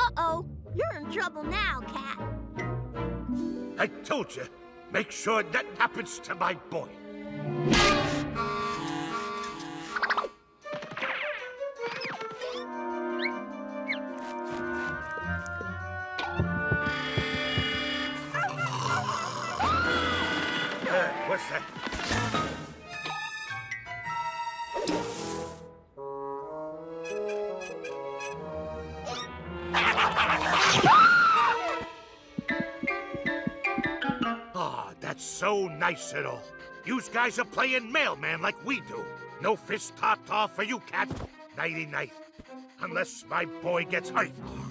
Uh-oh, you're in trouble now, Cat. I told you, make sure nothing happens to my boy. What's that? Oh, that's so nice and all. Yous guys are playing mailman like we do. No fish ta-ta for you, Cat. Nighty-night. Unless my boy gets hurt.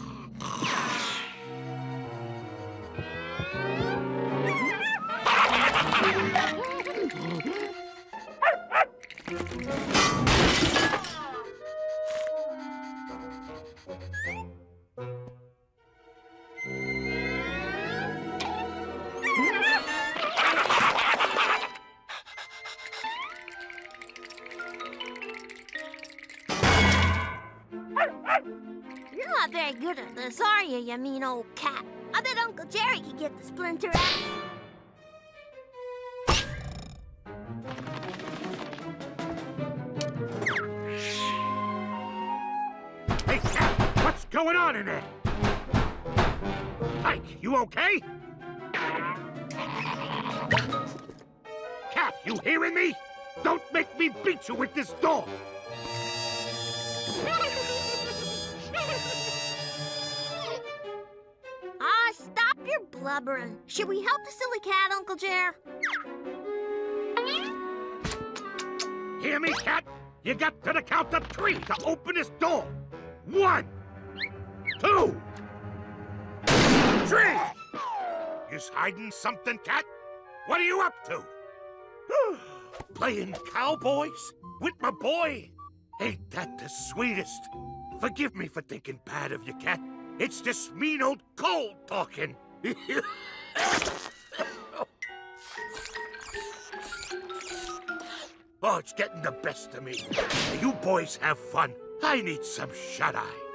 You're not very good at this, are you mean old cat? I bet Uncle Jerry could get the splinter out. Hey, Cat, what's going on in there? Ike, you okay? Cat, you hearing me? Don't make me beat you with this door. Stop your blubbering. Should we help the silly cat, Uncle Jer? Hear me, Cat? You got to the count of 3 to open this door. 1, 2, 3. You's hiding something, Cat? What are you up to? Playing cowboys with my boy? Ain't that the sweetest? Forgive me for thinking bad of you, Cat. It's this mean old Cole talking. Oh, it's getting the best of me. You boys have fun. I need some shut-eye.